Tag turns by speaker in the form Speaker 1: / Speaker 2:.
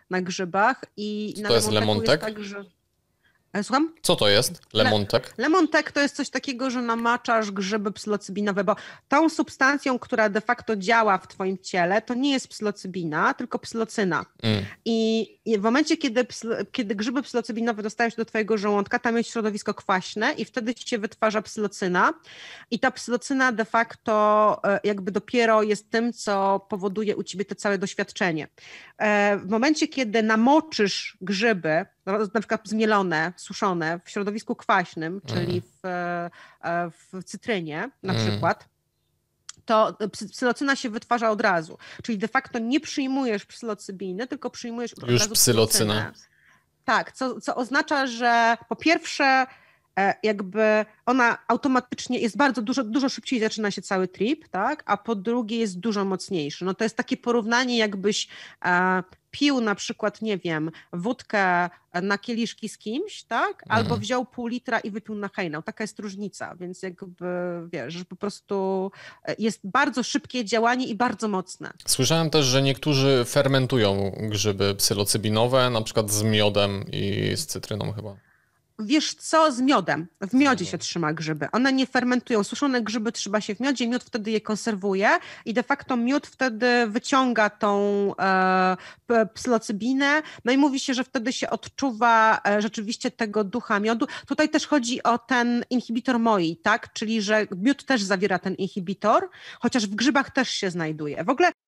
Speaker 1: na grzybach i
Speaker 2: Co
Speaker 1: na
Speaker 2: to jest
Speaker 1: lemonteku jest
Speaker 2: lemontek?
Speaker 1: tak, że... Słucham?
Speaker 2: Co to jest? Lemontek?
Speaker 1: Lemontek to jest coś takiego, że namaczasz grzyby psylocybinowe, bo tą substancją, która de facto działa w twoim ciele, to nie jest psylocybina, tylko psylocyna.
Speaker 2: Mm.
Speaker 1: I w momencie, kiedy grzyby psylocybinowe dostają się do twojego żołądka, tam jest środowisko kwaśne i wtedy się wytwarza psylocyna i ta psylocyna de facto jakby dopiero jest tym, co powoduje u ciebie to całe doświadczenie. W momencie, kiedy namoczysz grzyby, na przykład zmielone, suszone w środowisku kwaśnym, czyli w cytrynie na przykład, to psylocyna się wytwarza od razu. Czyli de facto nie przyjmujesz psylocybiny, tylko przyjmujesz od
Speaker 2: Już
Speaker 1: razu
Speaker 2: psylocynę.
Speaker 1: psylocynę. Tak, co oznacza, że po pierwsze jakby ona automatycznie jest bardzo dużo szybciej zaczyna się cały trip, tak? A po drugie jest dużo mocniejszy. No to jest takie porównanie, jakbyś pił na przykład, nie wiem, wódkę na kieliszki z kimś, tak? Albo wziął pół litra i wypił na hejnał. Taka jest różnica, więc jakby wiesz, że po prostu jest bardzo szybkie działanie i bardzo mocne.
Speaker 2: Słyszałem też, że niektórzy fermentują grzyby psylocybinowe, na przykład z miodem i z cytryną chyba.
Speaker 1: Wiesz co, z miodem. W miodzie się trzyma grzyby. One nie fermentują. Suszone grzyby trzyma się w miodzie, miód wtedy je konserwuje i de facto miód wtedy wyciąga tą psylocybinę. No i mówi się, że wtedy się odczuwa rzeczywiście tego ducha miodu. Tutaj też chodzi o ten inhibitor MOI, tak? Czyli że miód też zawiera ten inhibitor, chociaż w grzybach też się znajduje. W ogóle